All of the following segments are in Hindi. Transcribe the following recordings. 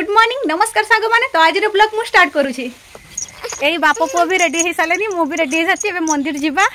गुड मॉर्निंग नमस्कार सांग माने तो आज ब्लॉग मु स्टार्ट करूची। एई बाप पुओ भी रेडी हे सालेनी मु भी रेडी हे साथी एबे मंदिर जिबा।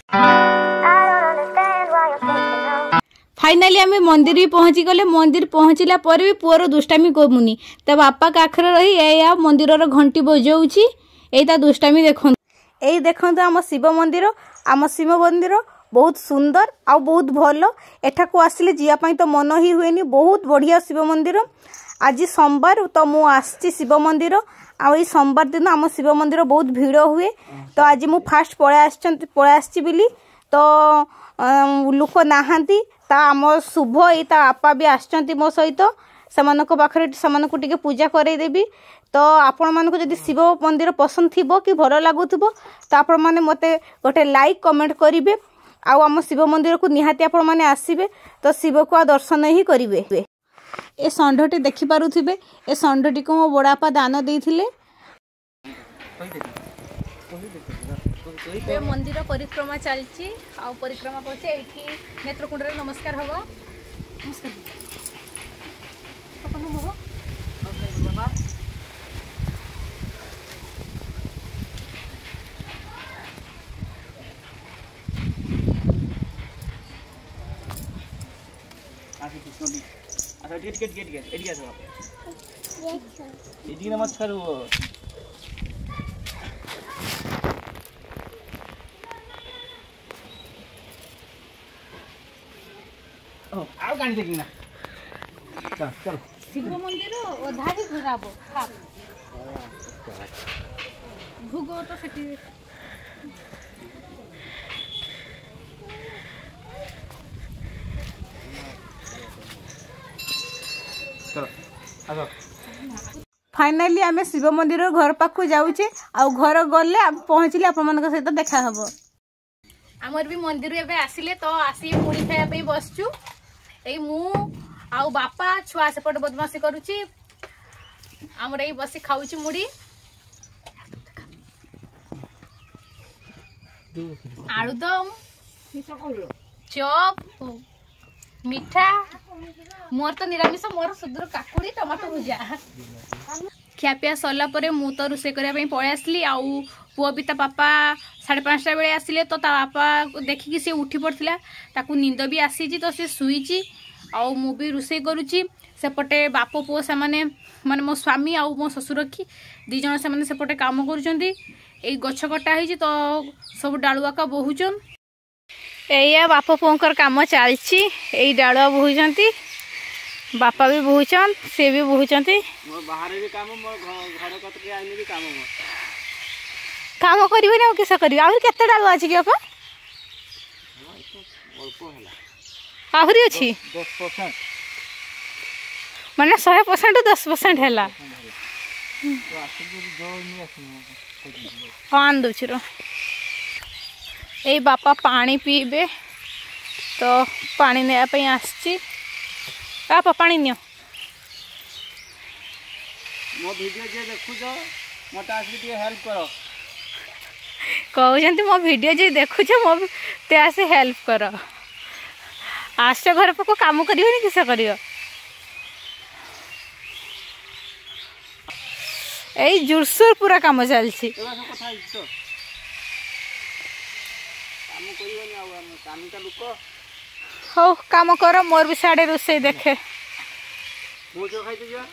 फाइनली आम मंदिर भी पहुँची गले। मंदिर पहुँचला पर भी पुअर दुष्टामी कमुनी तो बापा काखरे रही ए मंदिर घंटी बजाऊँगी एटा दुष्टामी देखो। यही देखो आम शिव मंदिर बहुत सुंदर आ बहुत भल एठा को आसिले जीवाई तो मन ही हुए बहुत बढ़िया शिव मंदिर। आज सोमवार तो मु आसी शिव मंदिर आ सोमवार दिन आम शिव मंदिर बहुत भीड़ हुए तो आज मु फास्ट पळै आछि बिली तो लोक नाहांती ता आम शुभ ता आपा भी आछंती मो सहित सेमानको पाखरे सेमानको टिके पूजा करे देबी। तो आपण मानको जदि शिव मंदिर पसंद थिबो कि भलो लागुथबो तो आपण माने मते गोटे लाइक कमेंट करिवे आ आम शिव मंदिर को निहाती आपण माने आसीबे तो शिव को दर्शन ही करिवे। ए षंढटी देखि पारुथिबे ए षंढटी को मो बड़ापा दान देइथिले। ए मंदिर परिक्रमा चलची आ परिक्रमा करछे एठी नेत्रकुंड रे नमस्कार हबो। नमस्कार अपन हो बाबा अच्छा गेट एडी आसो एडी नमस्कार हो आओ गाड़ी देखी ना चल शिव मंदिर ओधारी घुराबो भूगो तो सेठी फाइनली आम शिव मंदिर घर पाखु जाऊे आ घर गले पहुँचले आप सहित देखा हम। आमर भी मंदिर एवं आसिले तो आसी मुड़ी खाया बसचु यही मु आउ बापा छुआ सेपट बदमाशी करुची आमर यही बसी खाऊची मुड़ी आलुदम चप मिठा मोर तो निरामिष मोर सुदूर काकुड़ी टमाटो भुजा खियापिया सरला परे मु तो रोषे करने पळै आसली आउ पुओ भी ता पापा 5:30 बेले आसिले तो ता पापा देखिकी से उठी पड़थिला ताकू नींद भी आसीची तो से सुईची आउ मु भी रोषे करूची सेपटे बाप पुओ से माने मो स्वामी आउ मो ससुर की दी जण से माने सेपटे काम करूचंदी एई गछ कटा हिची तो सब डालुआका बहुचन एया बाप पुओंकर काम चलची एई डालुआ बहुचंती बापा भी बहुचन से भी बहुचंती बाहर भी काम घर कतके आइने भी काम करिवे ना किस करिवे आहुरी केते डालुआ अछि कि बापा अल्प हैला आहुरी अछि 10% माने 100% 10% हैला तो आसी जो नहीं आसी पान दोचरो ए बापा पानी पीबे तो पानी नेया पई आछि बापा पानी नियो मो वीडियो जे देखु जो मते आसी के हेल्प करो कहउजंती मो वीडियो जे देखु छ मो ते आसे हेल्प करो आसे घर पको काम करियो नि किसे करियो एई जुरसुर पूरा काम चलछि एवा सब कथा इतो काम करियो नि आ काम का लुको हो काम करो मोर भी साडे रोसे देखे मु जो खाइते जा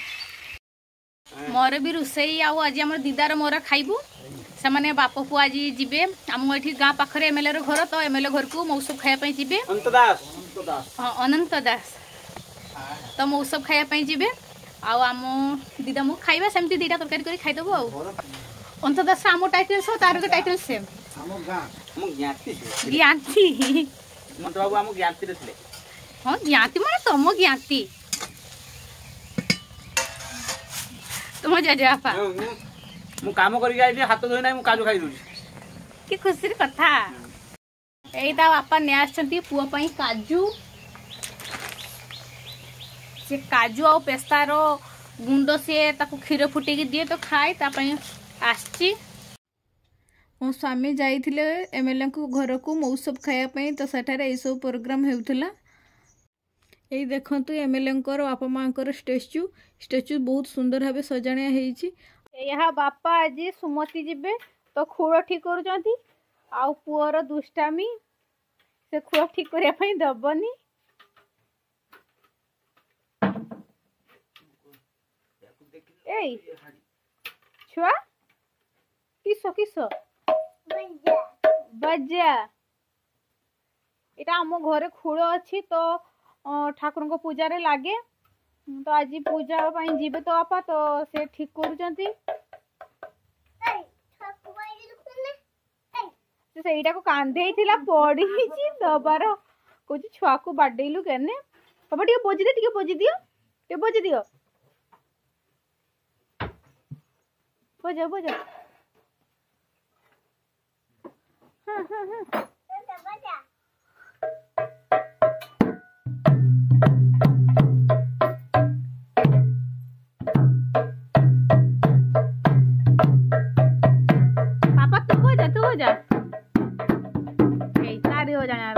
मोर भी रोसई आउ आज हमर दीदार मोर खाइबू से माने बाप पु आज जिबे हम एठी गां पाखरे एमएलए रो घर तो एमएलए घर को मौसब खाया पई जिबे अनंत दास तो मौसब खाया पई जिबे आउ आम दीदा मु खाइबा सेमती दीटा तरकारी करी खाइ दबो आउ अनंत दास आम टाइटल सो तार के टाइटल सेम हम गां हम ज्ञाति ज्ञाति मन बाबू हम ज्ञाति रे थिले हां ज्ञाति माने तुम ज्ञाति तुम जजा आपा मु काम करी जाई हाथ धोई नाही मु काजू खाई दूची कि खुशी कथा एई ता बापा ने आछंती पुओ पई काजू से काजू आ पेस्ता रो गुंड से ताकू खीर फुटे की दिए तो खाए ता पई आछी मो स्वामी जाइथिले एमएलए को घर को मौसब खाया पई तो सेठारे ए सब प्रोग्राम हेउथला यही देखंतु एमएलए बापा माँ स्टेच्यू स्टेच्यू बहुत सुंदर भाव सजाणिया होईची। यहाँ बापा आज सुमति जीवे तो खूड़ ठीक करुचंती आउ पुअर दुष्टामी से खूड़ ठीक करने दबनी। ए छुआ किस किस बजा इटा आम घरे खूड़ अच्छी तो ठाकुर को पूजा रे लागे तो आज पूजा जीवे तो बापा तो से ठीक करुचंती से कांधे पड़ी दबार कौच छुआ को बाडेलु केने बाबा टे बोझी दे बोझी दियो टे बोझी दियो बोझा बोझा हाँ हाँ हाँ पापा तू हो जा सारी हो जाने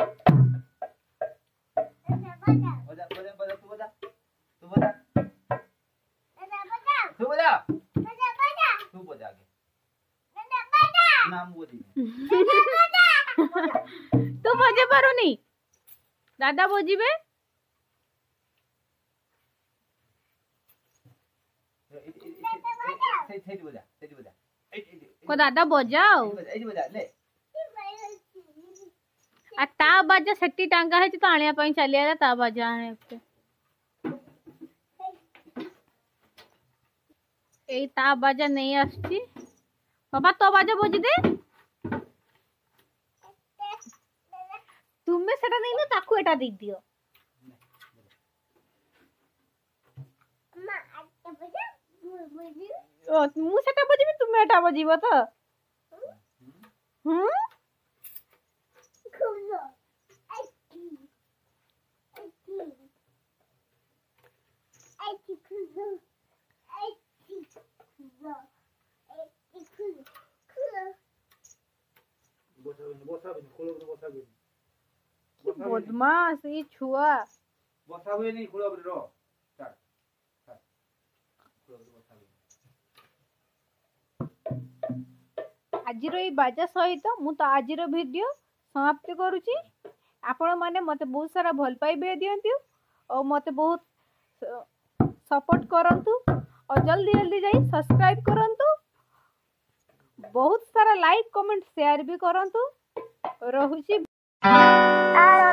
तू बजे पारुनी दादा बजीबे को दादा बजाओ आ ता बाजा सेट्टी टांगा है तो आनिया पई चलिया ता बाजा आने ए ता बाजा नहीं आछी बाबा तो बाजा बजी दे तुम्हें सेटा नहीं ना ताकू एटा दे दियो ओ मु सेटा बजीबी तुम्हें एटा बजीबो तो बदमाश ये छुआ आज बाजा सहित मु तो आज वीडियो समाप्त करुची। आपण माने मते बहुत सारा भल पाइबे दियंतु और मते बहुत सपोर्ट करंतु और जल्दी जल्दी जाई सब्सक्राइब करंतु बहुत सारा लाइक कमेंट शेयर भी करंतु रहुची।